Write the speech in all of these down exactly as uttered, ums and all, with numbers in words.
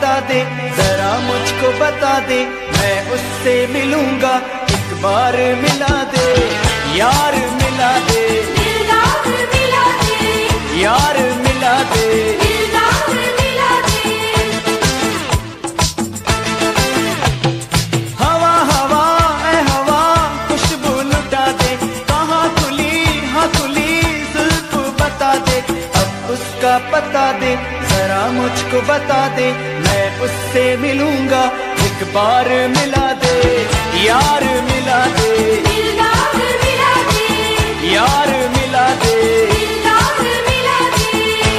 बता दे, जरा मुझको बता दे, मैं उससे मिलूंगा, एक बार मिला दे, यार मिला दे, दिलदार मिला दे, यार मिला दे, दिलदार मिला दे। हवा हवा ए हवा खुशबू लुटा दे, कहाँ खुली हाँ खुली जुल्फ बता दे, अब उसका पता दे, जरा मुझको बता दे, मैं उससे मिलूंगा, एक बार मिला दे, यार मिला दे, दिलदार मिला दे, यार मिला दे। दिलदार मिला दे।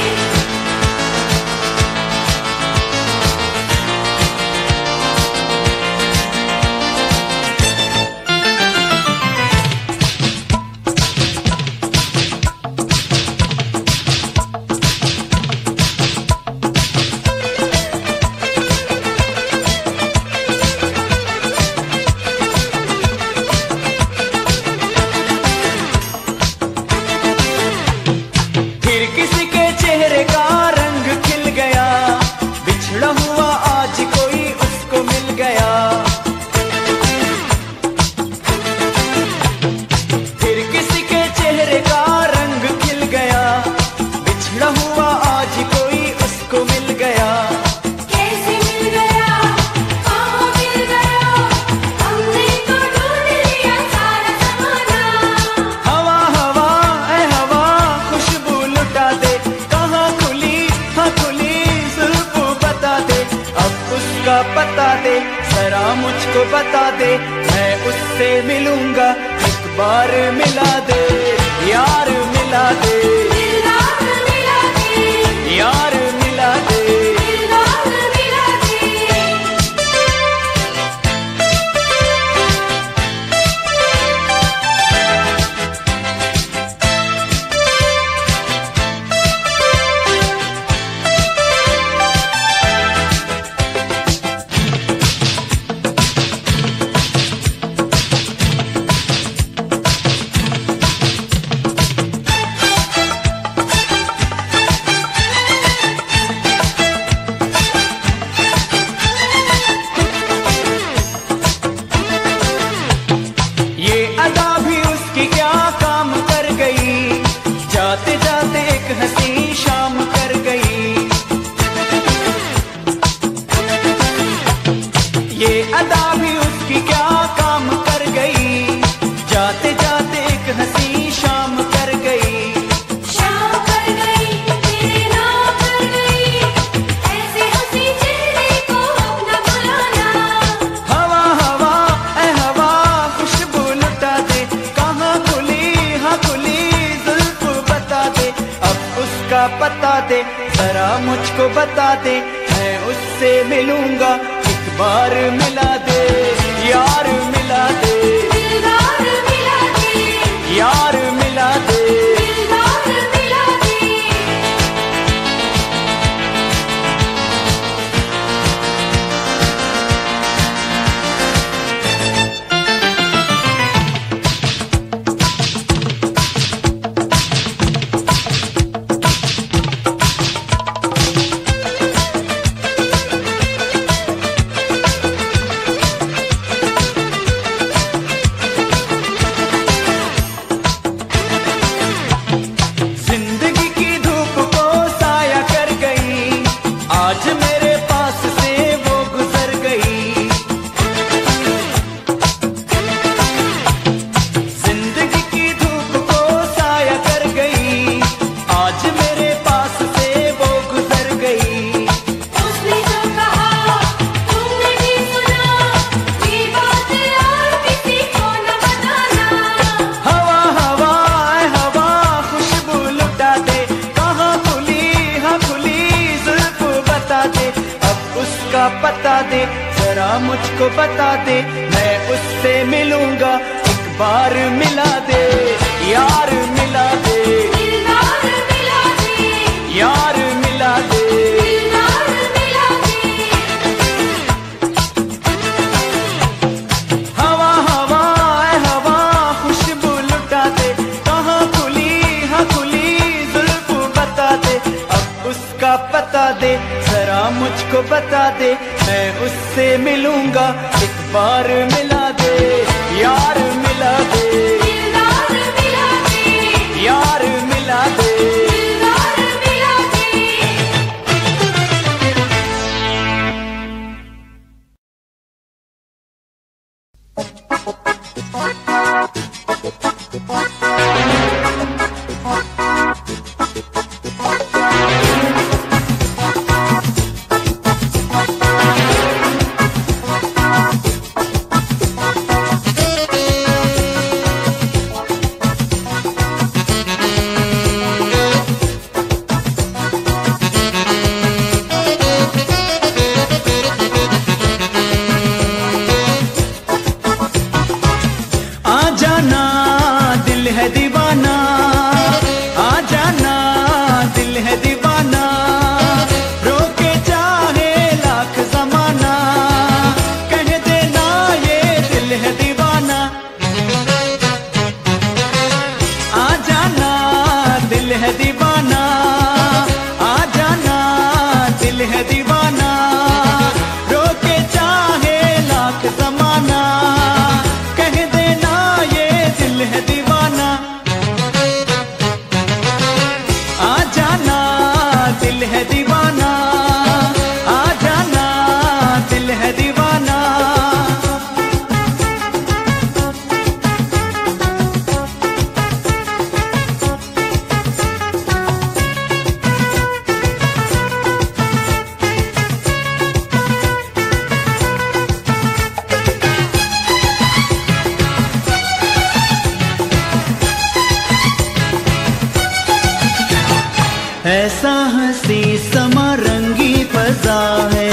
किसी के चेहरे का रंग खिल गया, बिछड़ा हुआ आज कोई उसको मिल गया, फिर किसी के चेहरे का रंग खिल गया, बिछड़ा हुआ आज कोई उसको मिल गया। कैसे मिल गया, कहाँ मिल गया, हमने तो ढूंढ लिया सारा ज़माना। हवा हवा ए हवा खुशबू लुटा दे, कहाँ खुली हाँ खुली जुल्फ बता दे, अब उसका पता दे, जरा मुझको बता दे, मैं उससे मिलूंगा, एक बार मिला दे, यार मिला दे, दिलदार मिला दे, यार मिला दे। दिलदार मिला दे। ये अदा भी उसकी क्या काम कर गई, जाते जाते एक हंसी शाम कर गई, ये अदा भी उसकी क्या काम कर गई, जाते जाते एक हंसी शाम कर गई। शाम कर गई, तेरे नाम कर गई, ऐसे हंसी चेहरे को अपना बुलाना। हवा हवा ए हवा खुशबू लुटा दे, कहाँ खुली हाँ खुली जुल्फ बता दे, अब उसका पता दे, जरा मुझको बता दे, मैं उससे मिलूंगा, एक बार मिला दे, यार मिला दे, दिलदार मिला दे, यार मिला दे। दिलदार मिला दे। जिंदगी की धूप को साया कर गई, आज मेरे पास से वो गुजर गई, जिंदगी की धूप को साया कर गई, आज मेरे पास से वो गुजर गई। उसने जो कहा तुमने भी सुना, ये बात और किसी को न बताना। हवा हवा ए हवा खुशबू लुटा दे, कहाँ खुली हाँ खुली जुल्फ बता दे, अब उसका पता दे, जरा मुझको बता दे, मैं उससे मिलूंगा, एक बार मिला दे, यार मिला दे, दिलदार मिला दे, यार मिला दे। दिलदार मिला दे। हवा हवा ए हवा खुशबू लुटा दे, कहाँ खुली हाँ खुली जुल्फ बता दे, अब उसका पता दे, जरा मुझको को बता दे, मैं उससे मिलूंगा, एक बार मिला दे, यार मिला दे, दिलदार मिला दे, यार मिला दे। दिलदार मिला दे। ऐसा हंसी समा रंगी फजा है,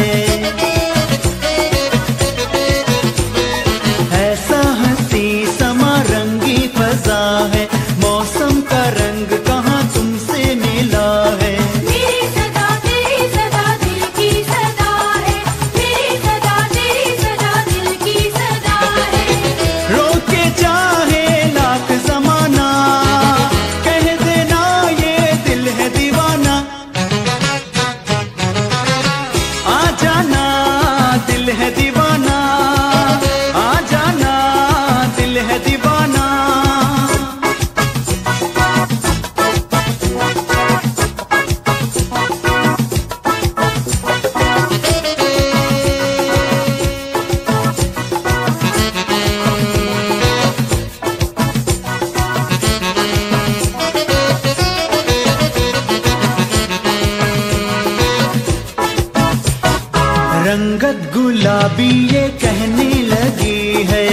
ऐसा हंसी समा रंगी फजा है, मौसम का रंग कहाँ तुमसे मिला है। मेरी सदा तेरी सदा दिल की सदा है, मेरी सदा तेरी सदा दिल की सदा है। रोके चाहे लाख जमाना, कह देना ये दिल है दीवाना। आ जाना दिल है दीवाना, आ जाना दिल है दीवाना। रंगत गुलाबी ये कहने लगी है,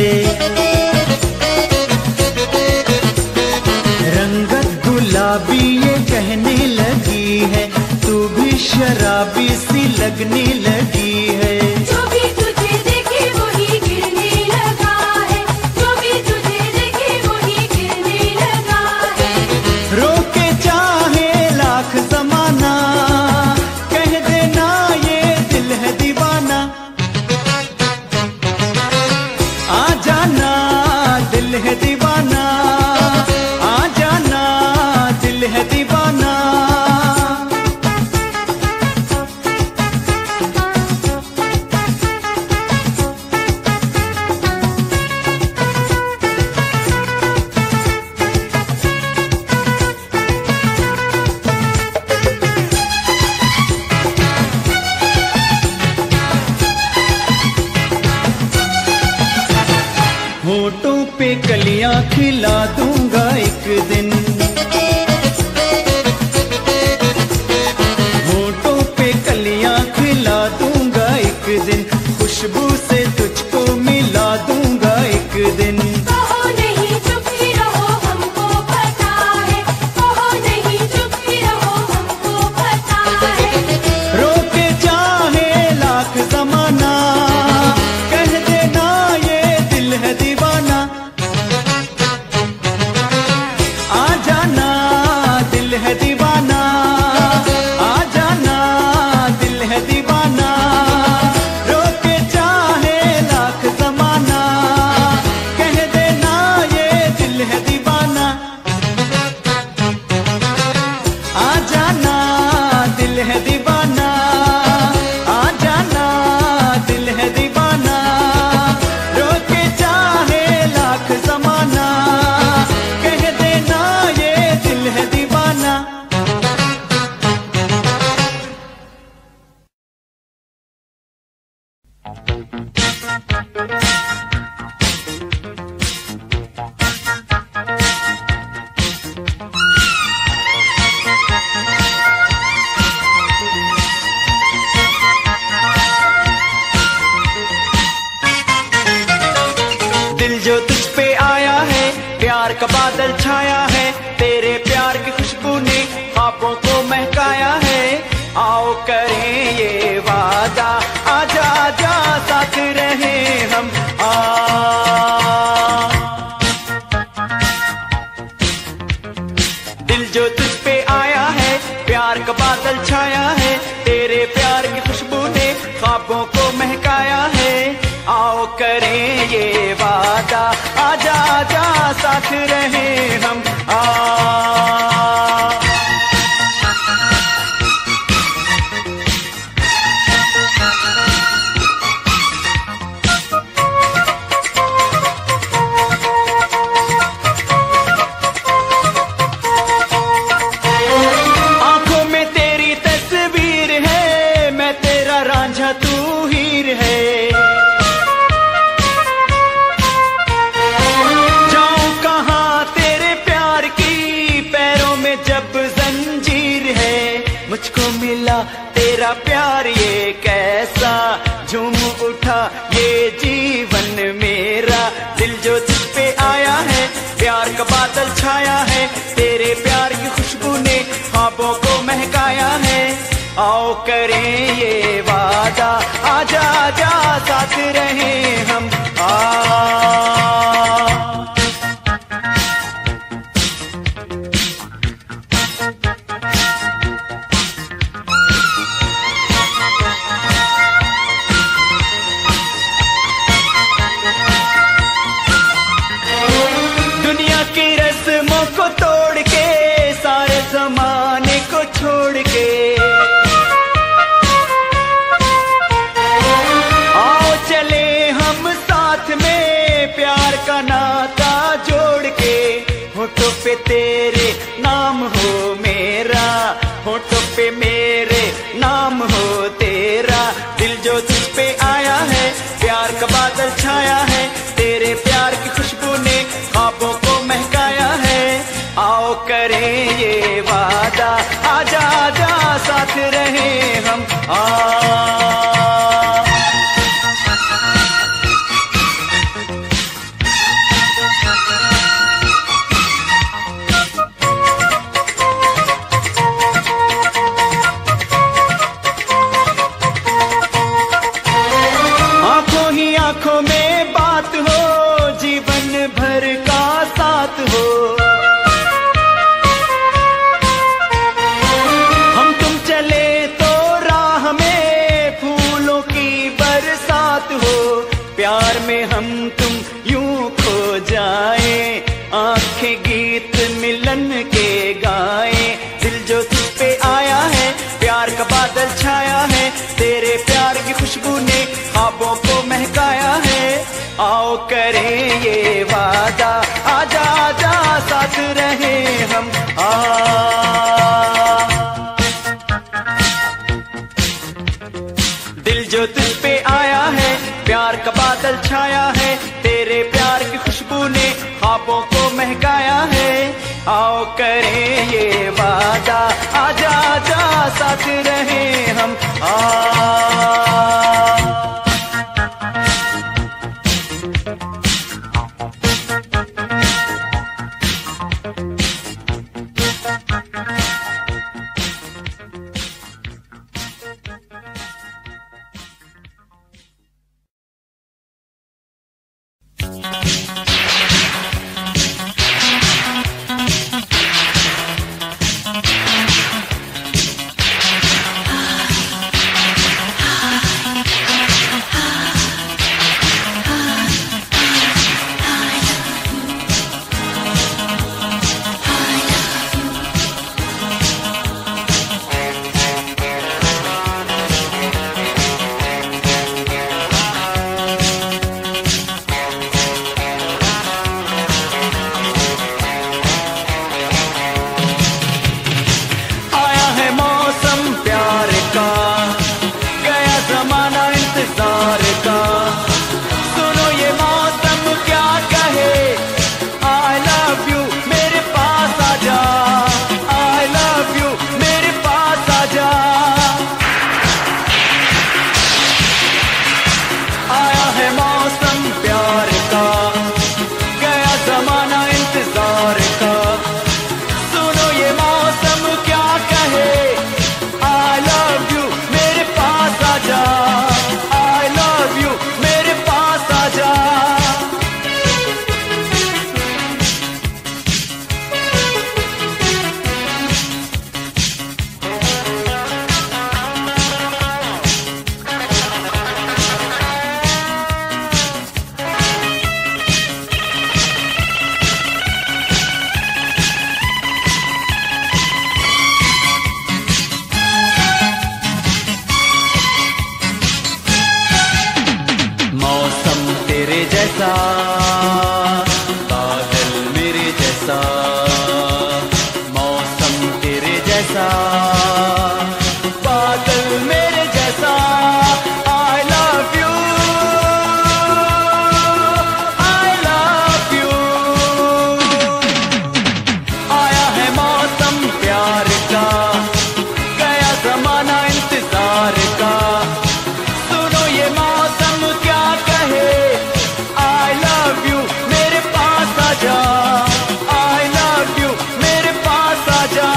रंगत गुलाबी ये कहने लगी है, तू भी शराबी सी लगने लगी है। जो भी तुझे देखे वही गिरने लगा है, जो भी तुझे देखे वही गिरने लगा है। रोके चाहे लाख जमाना, कह देना ये दिल है दीवाना। आ जाना दिल है दीवाना, आ जाना दिल है दीवाना। होठों पे कलियां खिला दूंगा एक दिन, होठों पे कलियां खिला दूंगा एक दिन, खुशबू से तुझको मिला दूंगा एक दिन। कहो नहीं चुप ही रहो हमको पता है, कहो नहीं चुप ही रहो हमको पता है। रोके चाहे लाख जमाना, कह देना ये दिल है दीवाना। आ जाना का बादल छाया है, तेरे प्यार की खुशबू ने ख्वाबों को महकाया है। आओ करें ये वादा, आजा आजा साथ रहे हम। आ दिल जो तुझ पे आया है, प्यार का बादल छाया है, तेरे प्यार की खुशबू ने ख्वाबों को महकाया है। आओ करें ये वादा, आजा आजा साथ रहे हम। आ आंखों में तेरी तस्वीर है, मैं तेरा रांझा तू हीर है। मुझको मिला तेरा प्यार ये कैसा, झूम उठा ये जीवन मेरा। दिल जो तुझ पे आया है, प्यार का बादल छाया है, तेरे प्यार की खुशबू ने ख्वाबों को महकाया है। आओ करें ये वादा, आजा आजा साथ रहे हम। आ को तोड़ के, सारे जमाने को छोड़ के, आओ चले हम साथ में, प्यार का नाता जोड़ के। होठों पे तेरे नाम हो मेरा, होठों पे मेरे नाम हो तेरा। दिल जो तुझ पे आया है, प्यार का बादल छाया है, तेरे प्यार की खुशबू ने ख्वाबों को महकाया है। आओ करें ये वादा, आजा आजा साथ रहे हम। आ आंखों ही आंखों में बात हो, जीवन भर का साथ हो। प्यार में हम तुम यूं खो जाए, आंखें गीत मिलन के गाए। दिल जो तुझ पे आया है, प्यार का बादल छाया है, तेरे प्यार की खुशबू ने ख्वाबों को महकाया है। आओ करें ये वादा, आजा आजा साथ रहे हम। आ दिल जो तुझ पे आया है, प्यार का बादल छाया है, तेरे प्यार की खुशबू ने ख्वाबों को महकाया है। आओ करें ये वादा, आजा आजा साथ रहे हम। आ जैसा, बादल मेरे जैसा, मौसम तेरे जैसा, बादल मेरे जैसा। I love you, I love you। आया है मौसम प्यार का, गया जमाना इंतजार का। सुनो ये मौसम क्या कहे, I love you मेरे पास आजा, I love you मेरे पास आजा।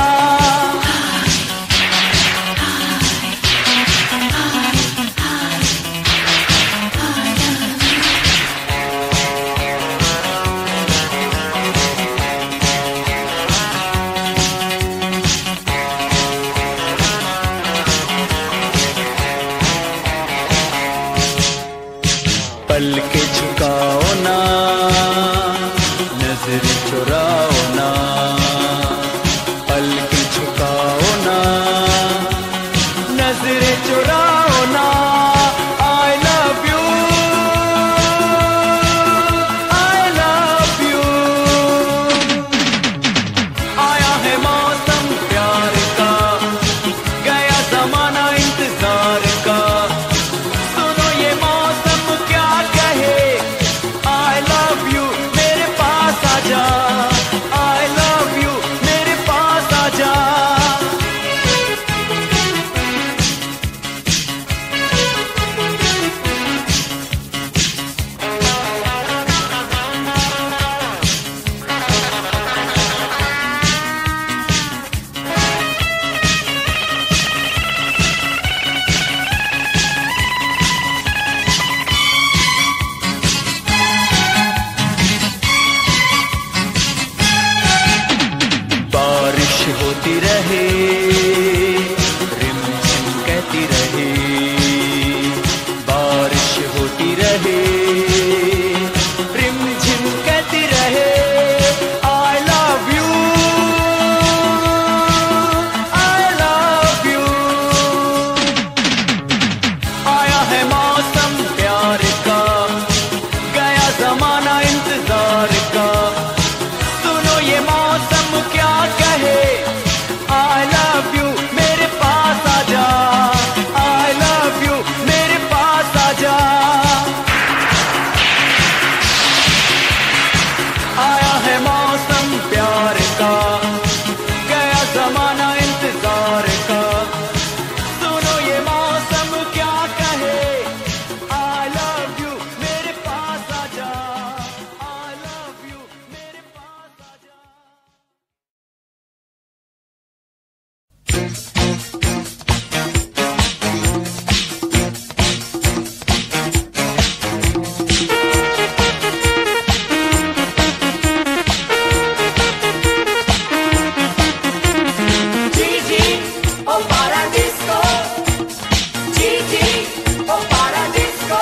पल के झुकाओ ना, नजर चुराओ ना, पल के झुकाओ ना, नजर चुराओ ना। I love you, I love you। आया है मौसम प्यार का, गया जमाना इंतजार का। सुनो ये मौसम क्या कहे, I love you मेरे पास आजा, I love you मेरे पास आजा। बारिश होती रहे, रिमझिम कहती रहे, बारिश होती रहे, रिमझिम कहती रहे। I love you, I love you। आया है मौसम प्यार का, गया जमाना इंतजार का। सुनो ये मौसम क्या कहे, I love you मेरे पास आजा, I love you मेरे पास आजा। आया है मौसम प्यार का, गया जमाना इंतजार का। सुनो ये मौसम क्या कहे, I love you मेरे पास आजा, I love you मेरे पास आजा। Gigi, oh Paradisco. Gigi, oh Paradisco.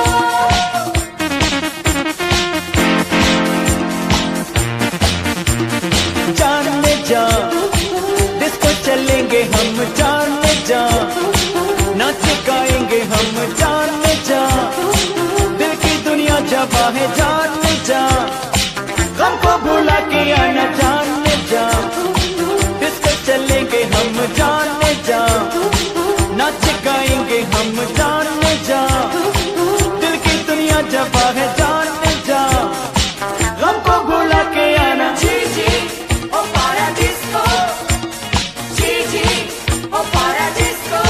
जाने जा, डिस्को चलेंगे हम, जाने जा, नाच गाएंगे हम, जाने जा, दिल की दुनिया जवा है, जाने जा, गम को भुला के आना, जाने जा, डिस्को चलेंगे हम, जाने जा, नाच गाएंगे हम, जाने जा, दिल की दुनिया जवा है, जाने जा, गम को भुला के आना। Gigi, oh Paradisco. Gigi, oh Paradisco.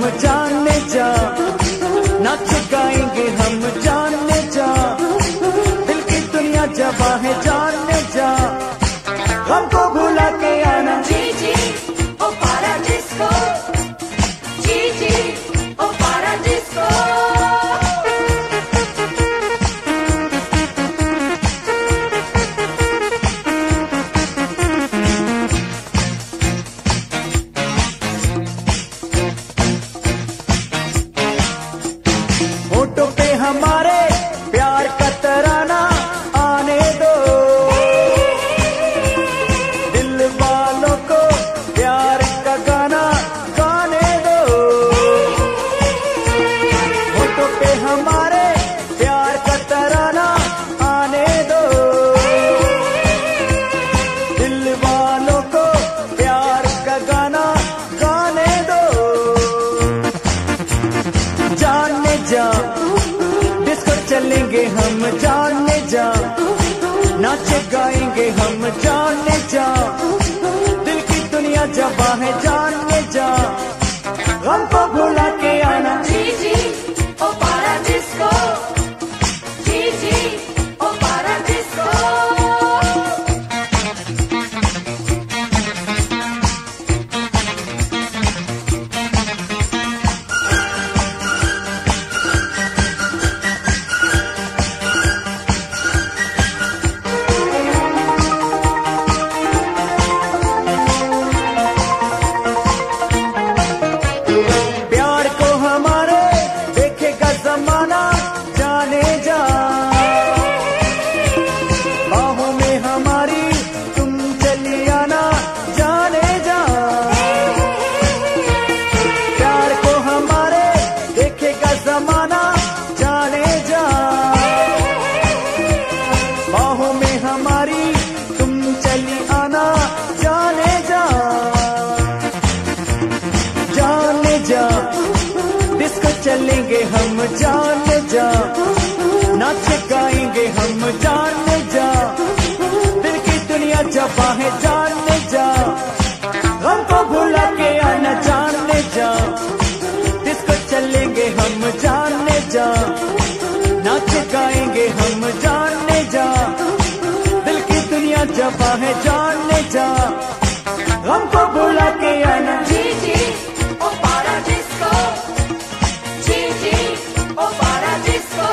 जानने जा, नाच गाएंगे हम जानने जा, दिल की दुनिया जवां है जानने जा, हमको भुला के आना। जी जी ओ पारा डिस्को, जी जी ओ पारा डिस्को। होठों पे हमारे प्यार का तराना आने दो, दिल वालों को प्यार का गाना गाने दो। होठों पे हमारे प्यार का तराना आने दो, दिल वालों को प्यार का गाना गाने दो। जानने जा, डिस्को चलेंगे हम जानने जा, नाच गाएंगे हम जानने जा, दिल की दुनिया जवां है जानने जा, हमको भुला के आना। जी जी ओ पारा डिस्को, जी जी ओ पारा डिस्को। प्यार को हमारे देखेगा जमाना जाने जा, बाहों में हमारी तुम चली आना जाने जा। प्यार को हमारे देखेगा जमाना जाने जा, बाहों में हमारी तुम चली आना जाने जा। जानने जा, डिस्को चलेंगे हम जानने जा, नाच गाएंगे हम जानने जा, दिल की दुनिया जवां है जानने जा, हमको भुला के आना जानने जा। डिस्को चलेंगे हम जानने जा, नाच गाएंगे हम जानने जा, दिल की दुनिया जवां है जानने जा, हमको भुला के आना। जी जी ओ पारा डिस्को, जी जी ओ पारा डिस्को।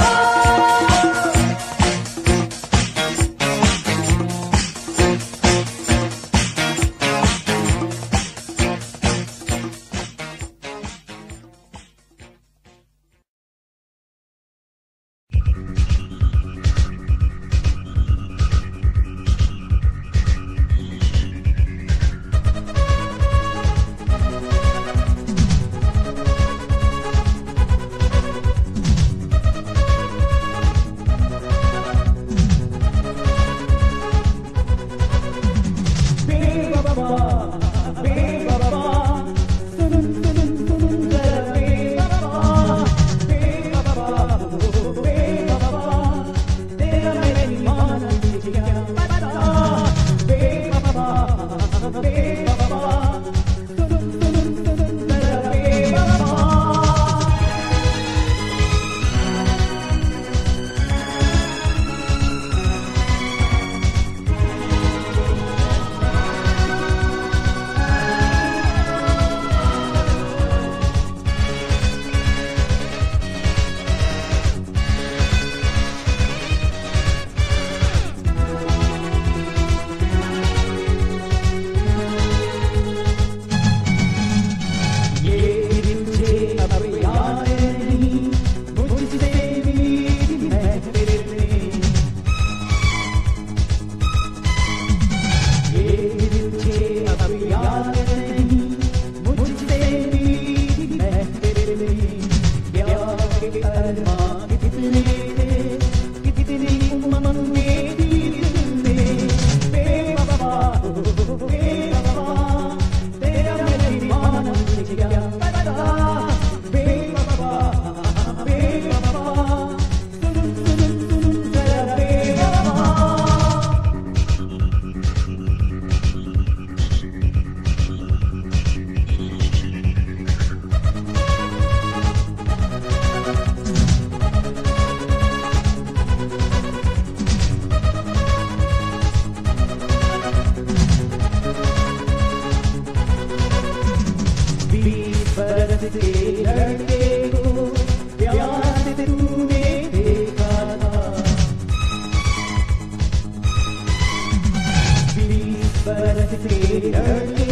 के डर